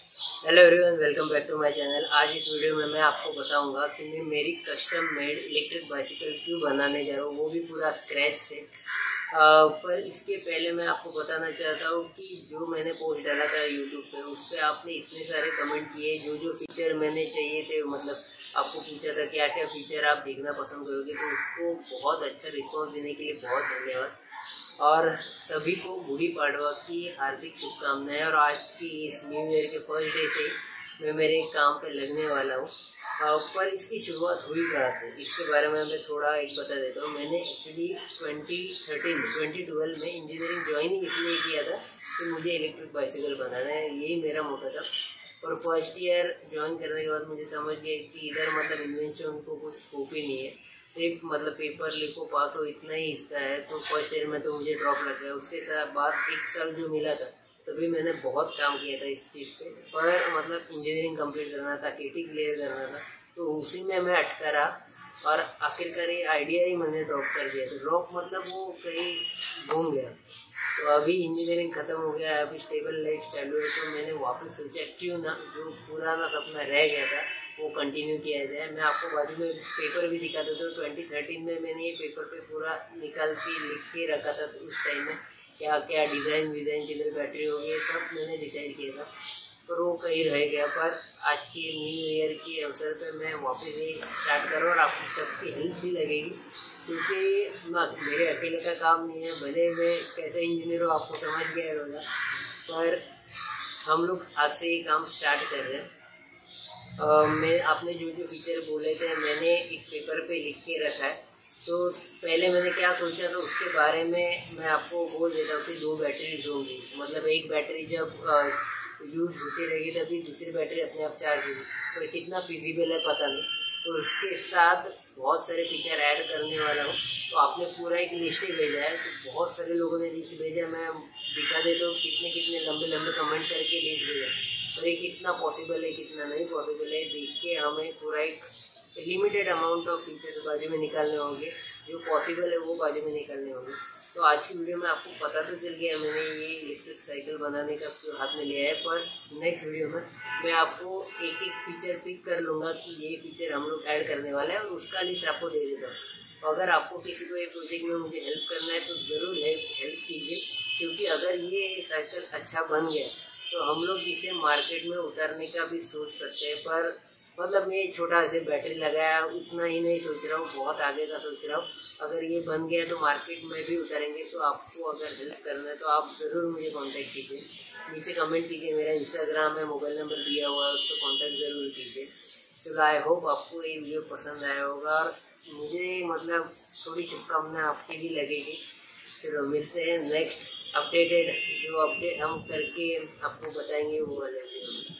Hello everyone, welcome back to my channel. आज इस video में मैं आपको बताऊंगा कि मैं मेरी कस्टम मेड इलेक्ट्रिक बाइसिकल क्यों बनाने जा रहा हूँ, वो भी पूरा स्क्रैच से। पर इसके पहले मैं आपको बताना चाहता हूँ कि जो मैंने पोस्ट डाला था यूट्यूब पे, उस पर आपने इतने सारे कमेंट किए। जो फीचर मैंने चाहिए थे, मतलब आपको पूछा था क्या क्या फीचर आप देखना पसंद करोगे, तो उसको बहुत अच्छा रिस्पॉन्स देने के लिए बहुत धन्यवाद। और सभी को गुड़ी पाड़वा की हार्दिक शुभकामनाएं। और आज की इस न्यू ईयर के फर्स्ट डे से मैं मेरे काम पे लगने वाला हूँ। पर इसकी शुरुआत हुई कहाँ से, इसके बारे में मैं थोड़ा एक बता देता हूँ। मैंने एक्चुअली 2012 में इंजीनियरिंग ज्वाइन इसलिए किया था कि मुझे इलेक्ट्रिक बाइसिकल बनाना है, यही मेरा मोटा था। और फर्स्ट ईयर ज्वाइन करने के बाद मुझे समझ गया कि इधर मतलब इन्वेंशन को कुछ स्कोप ही नहीं है, सिर्फ मतलब पेपर लिखो पास हो इतना ही हिस्सा है। तो फर्स्ट ईयर में तो मुझे ड्रॉप लग गया। उसके साथ बाद एक साल जो मिला था, तभी मैंने बहुत काम किया था इस चीज़ पे। पर मतलब इंजीनियरिंग कंप्लीट करना था, केटी क्लियर करना था, तो उसी में मैं अटका रहा। और आखिरकार ये आइडिया ही मैंने ड्रॉप कर दिया। तो ड्रॉप मतलब वो कहीं घूम गया। तो अभी इंजीनियरिंग ख़त्म हो गया है, अभी स्टेबल लाइफ चालू है। तो मैंने वापस सोचा क्यों ना जो पुराना सपना रह गया था वो कंटिन्यू किया जाए। मैं आपको बाजू में पेपर भी दिखा देता हूँ। 2013 में मैंने ये पेपर पे पूरा निकाल के लिख के रखा था। तो उस टाइम में क्या क्या डिज़ाइन किधर बैटरी होगी, ये सब मैंने डिसाइड किया था, पर वो कहीं रह गया। पर आज के न्यू ईयर के अवसर पर मैं वापस ये स्टार्ट करूँ और आपकी सबकी हेल्प भी लगेगी, क्योंकि मेरे अकेले का काम नहीं है। भले मैं कैसे इंजीनियर हूँ आपको समझ गया होगा, पर हम लोग आज से ये काम स्टार्ट कर रहे हैं। मैं आपने जो फीचर बोले थे मैंने एक पेपर पे लिख के रखा है। तो पहले मैंने क्या सोचा था उसके बारे में मैं आपको बोल देता हूँ कि 2 बैटरीज होंगी। मतलब एक बैटरी जब यूज़ होती रहेगी तभी दूसरी बैटरी अपने आप चार्ज होगी। तो कितना फिजिबल है पता नहीं। तो उसके साथ बहुत सारे फीचर ऐड करने वाला हूँ। तो आपने पूरा एक लिस्ट ही भेजा है, तो बहुत सारे लोगों ने लिस्ट भेजा। मैं दिखा देता हूँ कितने कितने लंबे कमेंट करके लिस्ट भेजा। और ये कितना पॉसिबल है कितना नहीं पॉसिबल है देख के हमें पूरा एक लिमिटेड अमाउंट ऑफ फीचर्स बाजू में निकालने होंगे। जो पॉसिबल है वो बाजू में निकालने होंगे। तो आज की वीडियो में आपको पता तो चल गया मैंने ये इलेक्ट्रिक साइकिल बनाने का हाथ में लिया है। पर नेक्स्ट वीडियो में मैं आपको एक एक फीचर पिक कर लूँगा कि ये फीचर हम लोग ऐड करने वाले हैं, और उसका लिस्ट आपको दे देता हूँ। अगर आपको किसी को ये प्रोजेक्ट में मुझे हेल्प करना है तो ज़रूर हेल्प कीजिए, क्योंकि अगर ये साइकिल अच्छा बन गया तो हम लोग इसे मार्केट में उतारने का भी सोच सकते हैं। पर मतलब मैं छोटा से बैटरी लगाया उतना ही नहीं सोच रहा हूँ, बहुत आगे का सोच रहा हूँ। अगर ये बन गया तो मार्केट में भी उतारेंगे। तो आपको अगर हेल्प करना है तो आप ज़रूर मुझे कांटेक्ट कीजिए, नीचे कमेंट कीजिए। मेरा इंस्टाग्राम है, मोबाइल नंबर दिया हुआ है, उसको कांटेक्ट ज़रूर कीजिए। चलो, आई होप आपको ये वीडियो पसंद आया होगा और मुझे मतलब थोड़ी शुभकामनाएं आपकी भी लगेगी। चलो मिलते हैं नेक्स्ट अपडेटेड, जो अपडेट हम करके आपको बताएंगे वो वाले वीडियो में।